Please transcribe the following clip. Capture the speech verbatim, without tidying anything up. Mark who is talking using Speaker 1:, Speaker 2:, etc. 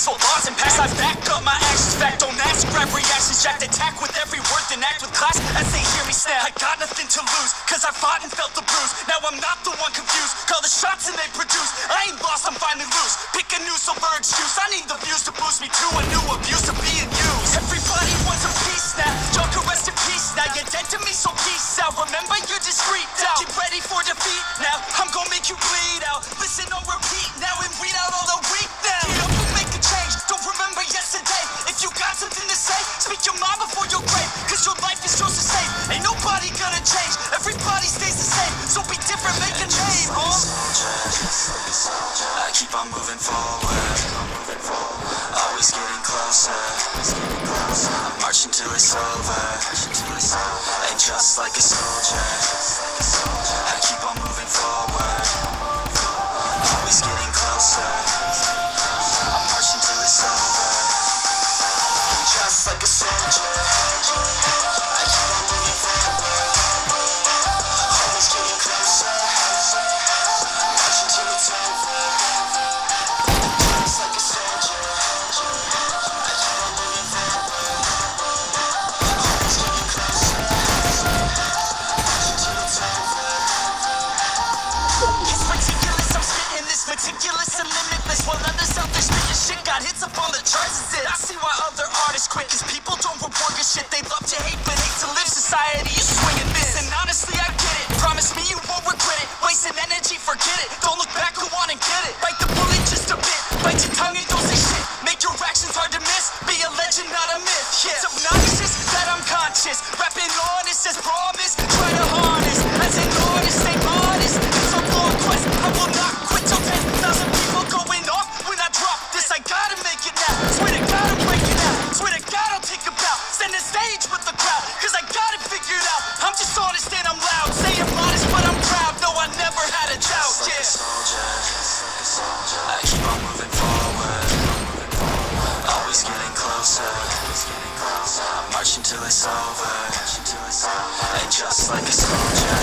Speaker 1: peaceful laws and packs. I back up my actions, fact don't ask, grab reactions, jacked attack with every word, then act with class as they hear me snap. I got nothing to lose, cause I fought and felt the bruise. Now I'm not the one confused, call the shots and they produce. I ain't lost, I'm finally loose, pick a new silver excuse. I need the views to boost me to a new abuse of being used. Everybody wants a piece now, y'all can rest in peace now. You're dead to me, so peace out. Remember you're discreet now, keep ready for defeat now. I'm gonna make you bleed out, listen on repeat now and weed out all the weak now. Get up and make a change, don't remember yesterday. If you got something to say, speak your mind before your grave, cause your life is yours to save. Ain't nobody gonna change, everybody stays the same. So be different, make a name, huh? I keep on moving forward, always getting closer. I'm marching till it's over, and just like a soldier, I keep on moving forward, always getting closer. I'm marching till it's over, just like a soldier. I keep on moving forward, always getting closer. I'm marching till it's over, just like a soldier. I keep on moving forward, always getting closer. Marching till it's over. It's ridiculous, I'm spitting this meticulous and limitless, while others out there spitting shit got hits up on the charts. Is it? I see why other artists quit, cause people don't report good shit. They love to hate but hate to live. Society is swinging this, and honestly I get it. Promise me you won't regret it, wasting energy, forget it. Don't look back, go on and get it. Bite the bullet just a bit, bite your tongue and don't say shit. Make your actions hard to miss, be a legend not a myth. Yeah. It's obnoxious that I'm conscious, rapping honest as promise. Try to harness, as an artist, stay honest. It's a long quest, I will not quit till ten thousand people going off when I drop this. I gotta make it now, swear to God I'm breaking out. Swear to God I'll take a bow, stand the stage with the crowd, cause I got it figured out. I'm just honest and I'm loud, say I'm modest but I'm proud. No, I never had a doubt. Yeah. Like a soldier, I keep on moving forward, always getting closer. I'm marching till it's over, and just like a soldier,